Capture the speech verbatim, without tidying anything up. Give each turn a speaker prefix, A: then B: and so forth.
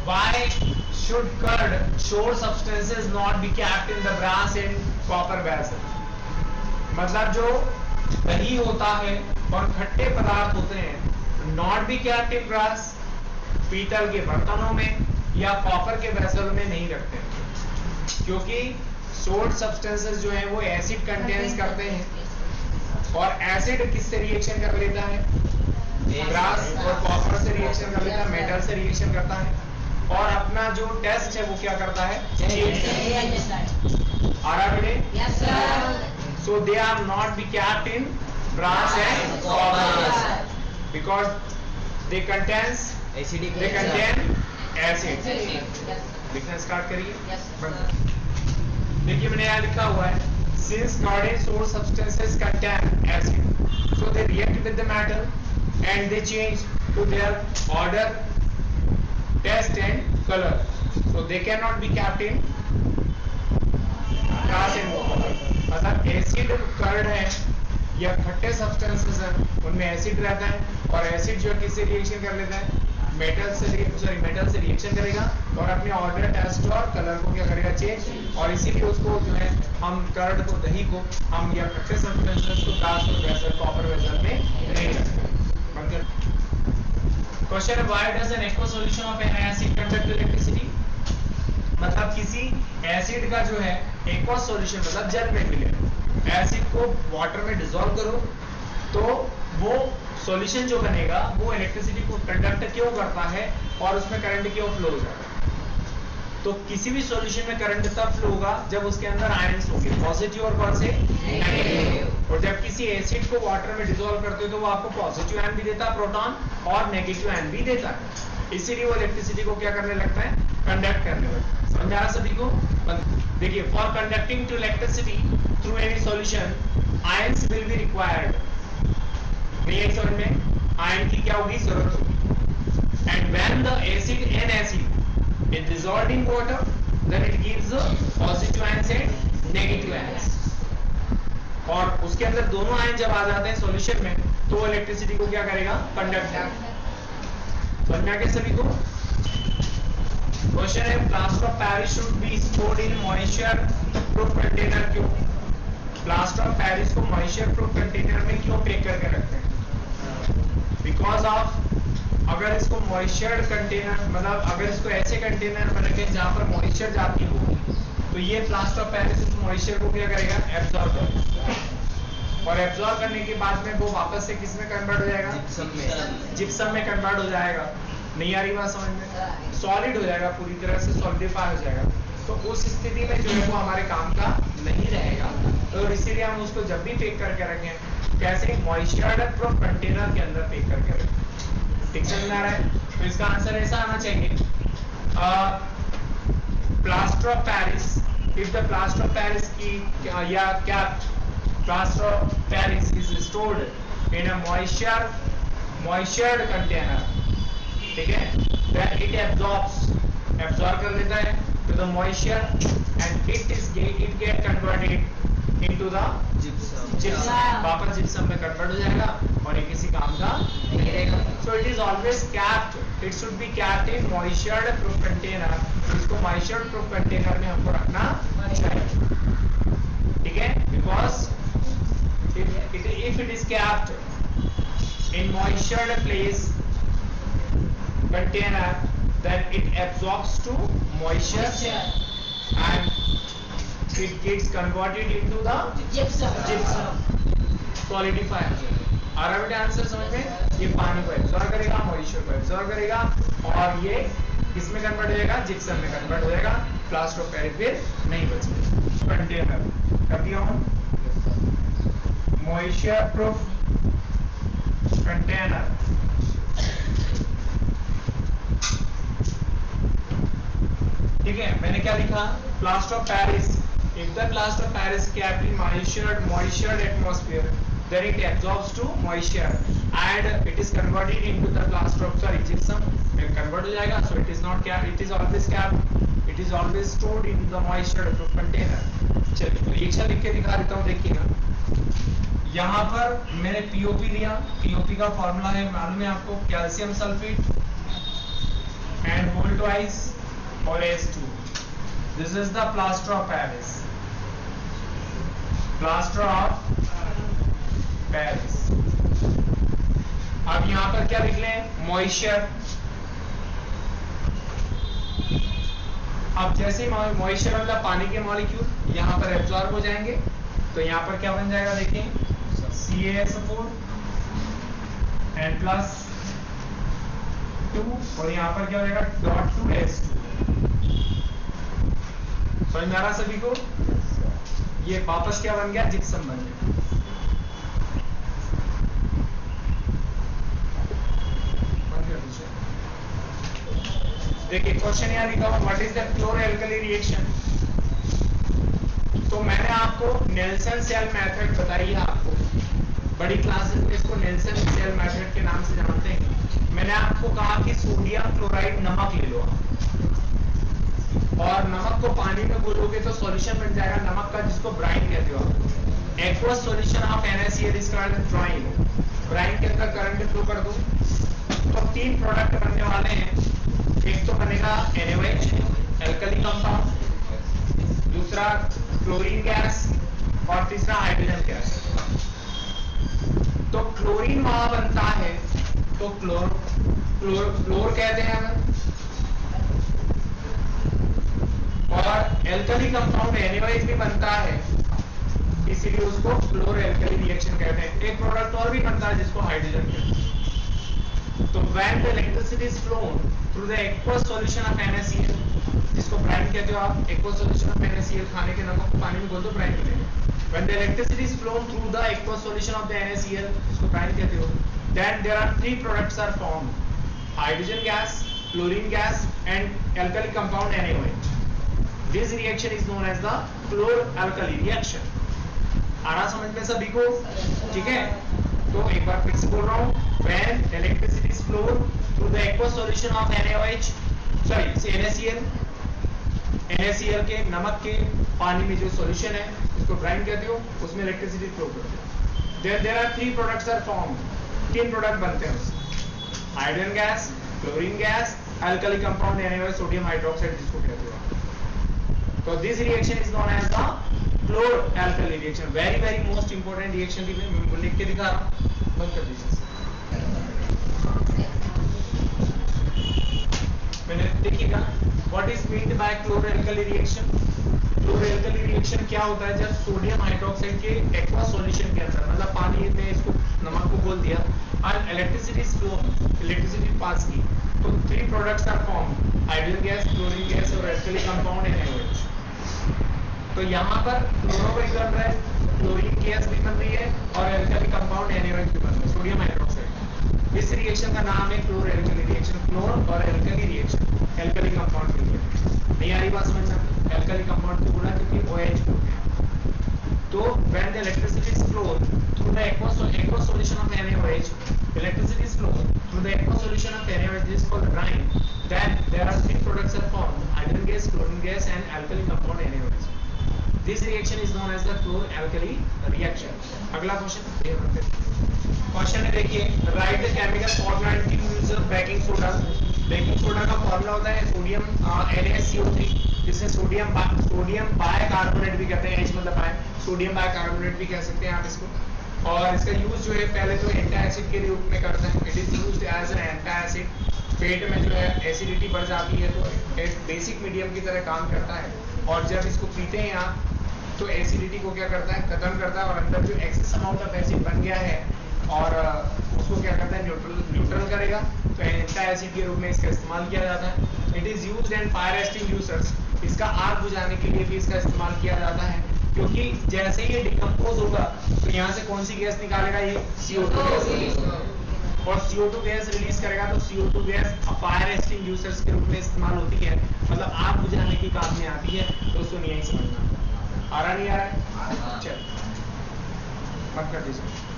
A: why should curd short substances not be kept in the brass and copper vessel? मतलब जो दही होता है और खट्टे पदार्थ होते हैं not be kept in brass, पीतल के बर्तनों में या कॉपर के वेसल में नहीं रखते हैं, क्योंकि सोल्ट सब्सटेंसेस जो हैं वो एसिड कंटेन्स करते हैं और एसिड किससे रिएक्शन कर लेता है? ब्रास और कॉपर से रिएक्शन कर लेता है, मेटल से रिएक्शन करता है और अपना जो टेस्ट है वो क्या करता है?
B: Yes, sir.
A: So they are not be kept in brass and copper because they contains
C: acidic
A: they contain acid.
B: Yes.
A: लिखना स्टार्ट करिए।
B: Yes.
A: देखिए मैंने यहाँ लिखा हुआ है since nowadays source substances contain acid, so they react with the metal and they change to their order, taste and color. So they cannot be kept in brass and copper. मतलब acid curd है या खट्टे substances हैं उनमें acid रहता है और acid जो किससे रिएक्शन कर लेता है? मेटल से सॉरी मेटल से रिएक्शन करेगा और अपने ऑर्डर, टेस्ट और कलर को क्या करेगा? चेंज। और इसीलिए उसको जो है हम कर्ड को, दही को हम या खट्टे सब्सटेंसेस को ब्रास और वेसल, कॉपर वेसल में नहीं रखते। Question, why does an aqua solution of an acid conduct electricity? मतलब किसी एसिड का जो है एक्वा सॉल्यूशन मतलब जल में मिले एसिड को वाटर में डिसॉल्व करो तो वो सॉल्यूशन जो बनेगा वो इलेक्ट्रिसिटी को कंडक्ट क्यों करता है और उसमें करंट क्यों फ्लो होगा? तो किसी भी सॉल्यूशन में करंट तब फ्लो होगा जब उसके अंदर आयंस होंगे, पॉजिटिव और कौन से? नेगेटिव। और जब किसी एसिड को वाटर में डिसॉल्व करते हो तो वो आपको पॉजिटिव आयन भी देता है प्रोटॉन और नेगेटिव आयन भी देता है, इसीलिए वो इलेक्ट्रिसिटी को क्या करने लगता है? कंडक्ट करने लगता है। समझ आ रहा सभी को? देखिए, for conducting to electricity through any solution ions will be required. नहीं है समझ में? आयन की क्या होगी? जरूरत होगी। And when the acid an acid is dissolved in water then it gives positive ions and negative ions. और उसके अंदर दोनों आयन जब आ जाते हैं सॉल्यूशन में तो वो इलेक्ट्रिसिटी को क्या करेगा? कंडक्ट करेगा। समझ में आ गया सभी को? क्वेश्चन है, plaster of Paris should be stored in moisture proof container. क्यों प्लास्टर ऑफ पेरिस को मॉइस्चर प्रूफ कंटेनर में क्यों पैक करके रखते हैं? बिकॉज ऑफ अगर इसको मॉइस्चर कंटेनर मतलब अगर इसको ऐसे कंटेनर में रखें जहां पर मॉइस्चर जाती हो तो ये प्लास्टर ऑफ पेरिस इस मॉइस्चर को क्या करेगा? एब्जॉर्ब करेगा और एब्जॉर्ब करने के बाद में वो वापस से किस में कन्वर्ट हो जाएगा?
C: जिप्सम में
A: जिप्सम में कन्वर्ट हो जाएगा। नहीं आ रही बात समझ में? सॉलिड हो जाएगा, पूरी तरह से सॉलिडिफाई हो जाएगा। तो उस स्थिति में जो है वो हमारे काम का नहीं रहेगा, तो इसीलिए हम उसको जब भी पैक करके रखें कैसे? मॉइस्चर्ड प्रूफ कंटेनर के अंदर पैक करके रखें। ठीक समझ में आ रहा है? तो इसका आंसर ऐसा आना चाहिए, plaster of Paris, if the plaster of Paris की या क्या plaster of Paris is stored in a moisture moistured container, ठीक है, then it absorbs absorb कर लेता है to the moisture and it is it get converted into the
C: gypsum
A: gypsum, वापस gypsum में कन्वर्ट हो जाएगा और ये किसी काम का नहीं रहेगा। So it is always kept, it should be kept in moisture proof container। इसको moisture proof container में हमको रखना चाहिए, ठीक है, because if it if it is kept in moisture place container then it absorbs to moisture and it gets converted into the
B: Gypsum.
A: gypsum, solidify। आ रहा बेटा answer समझ में? ये पानी को एब्जॉर्ब करेगा, मॉइस्चर को एब्जॉर्ब करेगा और ये किसमें कन्वर्ट हो जाएगा? जिप्सम में कन्वर्ट हो जाएगा। प्लास्टर ऑफ पेरिस फिर नहीं बचेगा। कंटेनर कर दिया हूं, मॉइस्चर प्रूफ कंटेनर। ठीक है, मैंने क्या लिखा? Plaster of Paris, if the plaster of Paris kept in moistured moistured atmosphere then it absorbs to moisture and it is converted into the plaster of sorry gypsum में convert हो जाएगा। So it is not kept, it is always kept, it is always stored in the moisture proof container। चलिए तो एक बार लिख के दिखा देता हूँ, देखिएगा। यहाँ पर मैंने पीओपी लिया, पीओपी का फॉर्मूला है मालूम है आपको, calcium sulphate and hold twice or S two. This is the plaster of Paris. Plaster of Paris. अब यहां पर क्या लिख लें? मॉइस्चर. अब जैसे मॉइस्चर मतलब पानी के मॉलिक्यूल यहां पर एब्जॉर्ब हो जाएंगे तो यहां पर क्या बन जाएगा देखिए C A S four N plus two और यहां पर क्या हो जाएगा डॉट टू एस टू. समझ में आ रहा सभी को? ये वापस क्या बन गया? जिप्सम बन गया. देखिए क्वेश्चन यहाँ लिखा हुआ what is the chloro alkali reaction. तो मैंने आपको नेल्सन सेल मेथड बताई है. आपको बड़ी क्लासेस में इसको नेल्सन सेल मेथड के नाम से जानते हैं. मैंने आपको कहा कि सोडियम क्लोराइड नमक ले लो और नमक को पानी में घोलोगे तो सॉल्यूशन बन जाएगा नमक का जिसको ब्राइन कहते हो आप. Aqueous solution of NaCl is called brine. Brine के अंदर करंट फ्लो कर दो तो तीन प्रोडक्ट बनने वाले हैं. एक तो बनेगा N A O H alkali compound, दूसरा क्लोरीन गैस और तीसरा हाइड्रोजन गैस. तो क्लोरीन वहां बनता है तो क्लोर क्लोर क्लोर कहते हैं हम. और alkali compound N A O H भी बनता है इसीलिए उसको क्लोरो एल्कली रिएक्शन कहते हैं. एक प्रोडक्ट और भी बनता है जिसको हाइड्रोजन कहते हैं. तो when the electricity is flown through the aqueous solution of NaCl जिसको ब्राइन कहते हो आप. aqueous solution of NaCl खाने के नमक को पानी में घोल दो ब्राइन बनेगा. when the electricity is flown through the aqueous solution of the NaCl जिसको ब्राइन कहते हो then there are three products are formed: hydrogen gas, chlorine gas and alkali compound N A O H. this reaction is known as the chlor-alkali reaction. आ रहा समझ में सभी को? ठीक है. तो एक बार फिर से बोल रहा हूँ when electricity is flowed through the aqueous solution of N A O H sorry NaCl NaCl के नमक के पानी में जो सॉल्यूशन है उसको ब्राइन कहते हो उसमें इलेक्ट्रिसिटी फ्लो करते हो. there there are three products are formed. तीन प्रोडक्ट बनते हैं उससे: hydrogen gas, chlorine gas, alkali compound N A O H sodium hydroxide जिसको कहते हो. तो this reaction is known as the chloro alkali reaction. Very very most important reaction लिख के दिखा रहा हूं. बंद कर दीजिए. मैंने देखिएगा what is meant by chloro alkali reaction. Chloro alkali reaction क्या होता है? जब सोडियम हाइड्रोक्साइड के एक्वा सॉल्यूशन के अंदर मतलब पानी में इसको नमक को घोल दिया और इलेक्ट्रिसिटी फ्लो इलेक्ट्रिसिटी पास की तो three products are form: hydrogen gas, chlorine gas और alkali compound N A O H. तो यहाँ पर क्लोरो भी बन रहा है, क्लोरीन गैस भी बन रही है और alkali compound N A O H भी बन रहा है सोडियम हाइड्रोक्साइड. इस रिएक्शन का नाम है क्लोरो एल्कली रिएक्शन. क्लोर और एल्कली रिएक्शन एल्कली कंपाउंड के लिए. नहीं आ रही बात समझना? एल्कली कंपाउंड को बोला क्योंकि OH बोलते हैं. तो when the electricity is flowed through the aqueous aqueous solution of N A O H, electricity is flowed through the aqueous solution of N A O H, this is called brine. Then there are three products are formed: hydrogen gas, chlorine gas and alkali compound N A O H. This reaction is known as the chlor-alkali reaction. अगला question question है देखिए write the chemical formula and use of baking soda. Baking soda का formula होता है sodium N A C O three जिसे sodium sodium bicarbonate भी कहते हैं. H मतलब बाय, सोडियम बाइकार्बोनेट भी कह सकते हैं आप इसको. और इसका यूज जो है पहले तो एंटी एसिड के रूप में करते हैं. It is used as an anti acid. पेट में जो है एसिडिटी बढ़ जाती है तो एक बेसिक मीडियम की तरह काम करता है. और जब इसको पीते हैं आप तो एसिडिटी को क्या करता है? खत्म करता है. और अंदर जो एक्सेस अमाउंट ऑफ एसिड बन गया है और उसको क्या करता है? न्यूट्रल न्यूट्रल करेगा. तो एंटी एसिड के रूप में इसका इस्तेमाल किया जाता है. It is used in fire extinguishers. इसका आग बुझाने के लिए भी इसका इस्तेमाल किया जाता है क्योंकि जैसे ही ये डिकम्पोज होगा तो यहाँ से कौन सी गैस निकालेगा? ये सी ओ टू गैस. और C O two gas release करेगा तो C O two gas fire extinguishers के रूप में इस्तेमाल होती है. मतलब आग बुझाने की काम में आती है. तो सुनिए समझना. आ रहा नहीं आ रहा है? चल मत कर दीजिए.